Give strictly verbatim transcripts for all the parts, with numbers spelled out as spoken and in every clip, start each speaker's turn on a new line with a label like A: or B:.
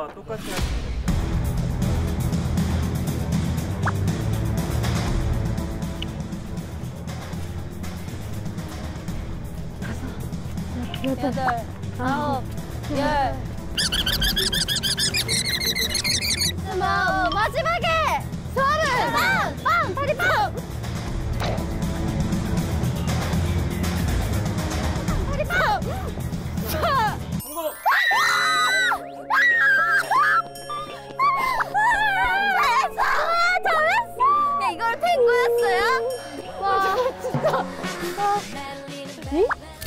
A: 똑같이 하시면
B: 여덟, 아홉, 열. 마, 마지막에 서른. 빵! 빵! 다리 빵! 다리 빵!
A: 성공!
B: 잘했어! 잘했어! 야, 이걸 팬 거였어요? 와, 진짜. 응?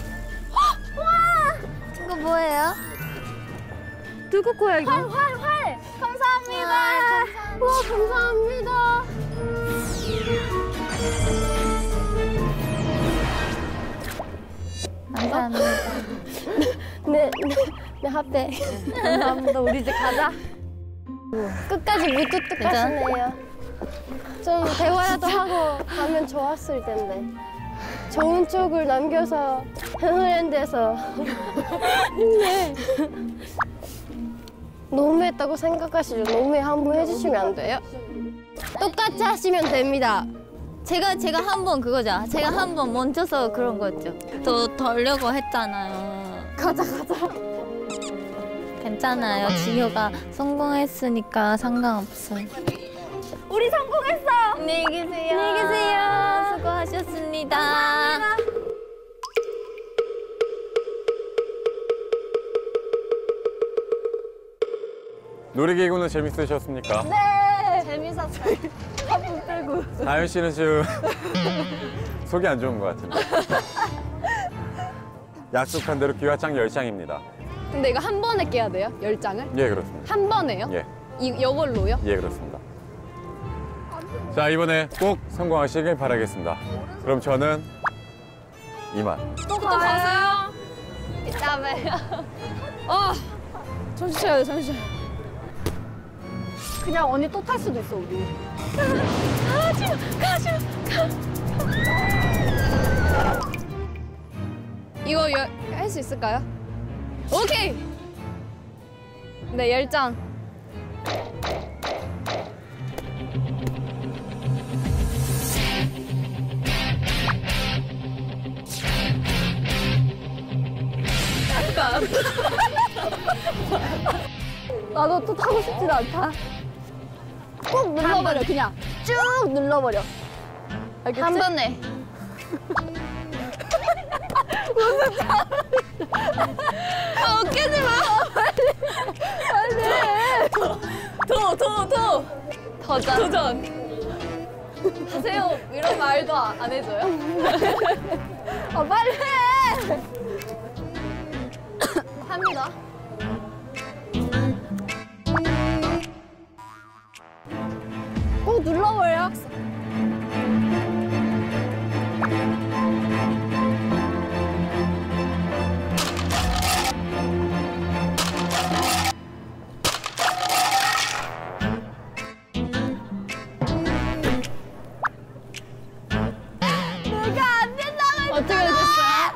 B: 와! 이거 뭐예요?
C: 누구 거야 이거?
B: 활, 활, 활! 감사합니다. 와, 감사합니다. 감사합니다. 네, 네, 네, 핫배.
C: 감사합니다. 우리 이제 가자.
B: 끝까지 무뚝뚝 하시네요. 좀 대화라도 하고 가면 좋았을 텐데. 좋은 쪽을 남겨서 헤어랜드에서 네. 너무했다고 생각하시죠? 너무해 한번 해주시면 안 돼요? 똑같이 하시면 됩니다.
D: 제가 제가 한 번 그거죠. 제가 한 번 멈춰서 그런 거죠. 더 덜려고 했잖아요.
B: 가자 가자.
D: 괜찮아요. 지효가 성공했으니까 상관없어요.
B: 우리 성공했어.
D: 안녕히 계세요.
B: 안녕히 계세요.
D: 수고하셨습니다.
B: 감사합니다.
E: 놀이기구는 재밌으셨습니까?
B: 네. 재밌었어요. 한번 빼고.
E: 다현 씨는 지금 속이 안 좋은 것 같은데. 약속한 대로 기와장 열 장입니다.
C: 근데 이거 한 번에 깨야 돼요? 열 장을?
E: 예, 그렇습니다.
C: 한 번에요?
E: 예.
C: 이, 이걸로요?
E: 예, 그렇습니다. 자, 이번에 꼭 성공하시길 바라겠습니다. 그럼 저는 이만.
C: 또 가세요. 이따 봬요. 아, 정신 차려야 돼, 정신 차려. 그냥 언니 또 탈 수도 있어, 우리. 가지 마, 가지 마, 가. 이거 할 수 있을까요? 오케이! 네, 열 장. 나도 또 타고 싶진 않다. 꼭 눌러버려, 그냥. 쭉 눌러버려. 알겠지?
B: 한 번에.
C: 무슨 차? 아, 웃기지 마. 빨리. 빨리. 더, 더, 더.
B: 도전.
C: 도전. 하세요. 이런 말도 안 해줘요? 아, 빨리 해. 합니다. 꼭 눌러버려. 어떻게 됐어요?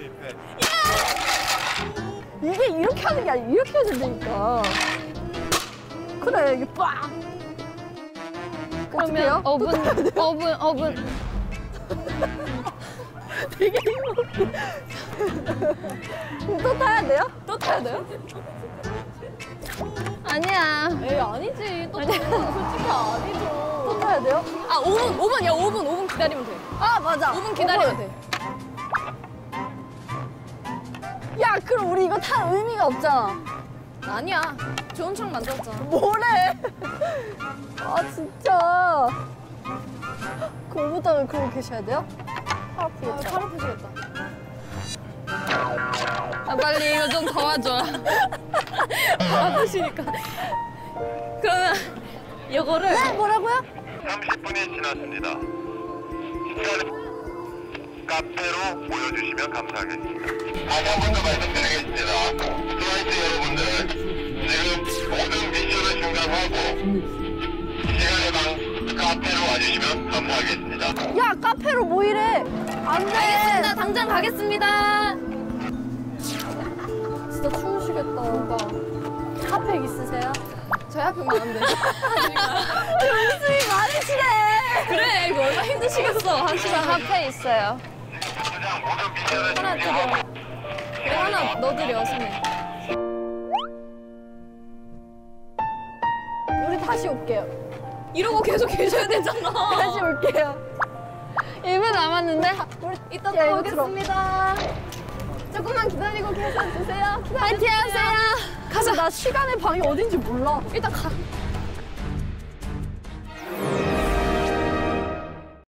C: 이게 이렇게 하는 게 아니라 이렇게 해야 된다니까. 그래, 이게 빡!
B: 그러면 오 분, 오 분, 오 분.
C: 되게 힘들어. 또 타야 돼요? 또 타야 돼요?
B: 아니야.
C: 에이, 아니지. 또 타야 돼. 솔직히 아니죠. 또 타야 돼요? 아, 오 분, 오 분, 야, 오 분, 오 분 기다리면 돼. 아, 맞아. 오 분 기다리면 오 분. 돼. 야, 그럼 우리 이거 탈 의미가 없잖아. 아니야. 좋은 척 만들었잖아. 뭐래? 아, 진짜. 그 오 분 동안 그러고 계셔야 돼요? 팔 아프겠다. 팔 아프시겠다.
B: 아, 빨리 이거 좀 도와줘.
C: 아프시니까. 그러면 이거를. 네, 뭐라고요?
F: 삼십 분이 지났습니다. 시간을 카페로 보여주시면 감사하겠습니다. 다시 한 번 더 말씀드리겠습니다. 스와이트 여러분들, 지금 모든 미션을 중단하고 시간의 방 카페로 와주시면 감사하겠습니다.
C: 야, 카페로 뭐 이래? 안 돼.
B: 알겠습니다. 당장 가겠습니다.
C: 진짜 추우시겠다, 오빠. 핫팩 있으세요?
B: 저희 핫팩만 안 돼.
C: 웃음이 많으시네.
B: 그래 이거 얼마나 힘드시겠어. 한 시간 핫팩 있어요.
F: 부장 모두 미션을
B: 하나 드려. 그래 하나 넣어드려 수민.
C: 우리 다시 올게요.
B: 이러고 계속 계셔야 되잖아.
C: 다시 올게요.
B: 일 분 남았는데
C: 우리
B: 이따
C: 야,
B: 또
C: 이거 들어.
B: 오겠습니다. 조금만 기다리고 계속 주세요.
C: 파이팅 하세요. 가자. 나 시간의 방이 어딘지 몰라.
B: 일단 가.